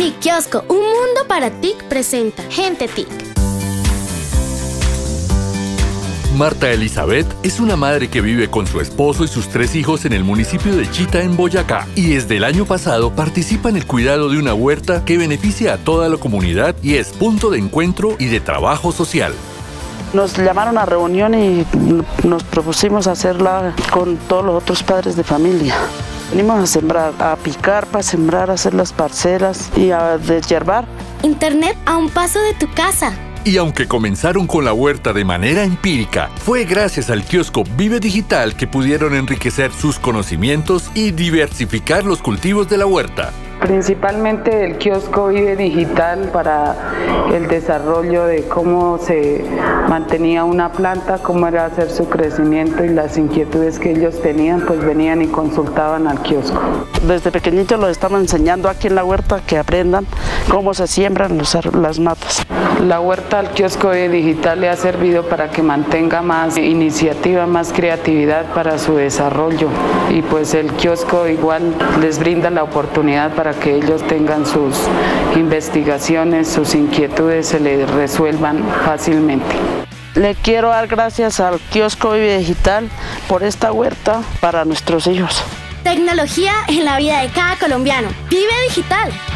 Mi kiosco, un mundo para TIC presenta Gente TIC. Marta Elizabeth es una madre que vive con su esposo y sus 3 hijos en el municipio de Chita, en Boyacá, y desde el año pasado participa en el cuidado de una huerta que beneficia a toda la comunidad y es punto de encuentro y de trabajo social. Nos llamaron a reunión y nos propusimos hacerla con todos los otros padres de familia. Venimos a sembrar, a picar para sembrar, a hacer las parcelas y a deshiervar. Internet a un paso de tu casa. Y aunque comenzaron con la huerta de manera empírica, fue gracias al kiosco Vive Digital que pudieron enriquecer sus conocimientos y diversificar los cultivos de la huerta. Principalmente el kiosco Vive Digital para el desarrollo de cómo se mantenía una planta, cómo era hacer su crecimiento y las inquietudes que ellos tenían, pues venían y consultaban al kiosco. Desde pequeñitos los estamos enseñando aquí en la huerta que aprendan cómo se siembran las matas. La huerta al kiosco Vive Digital le ha servido para que mantenga más iniciativa, más creatividad para su desarrollo y pues el kiosco igual les brinda la oportunidad para que ellos tengan sus investigaciones, sus inquietudes se les resuelvan fácilmente. Le quiero dar gracias al kiosco Vive Digital por esta huerta para nuestros hijos. Tecnología en la vida de cada colombiano. Vive Digital.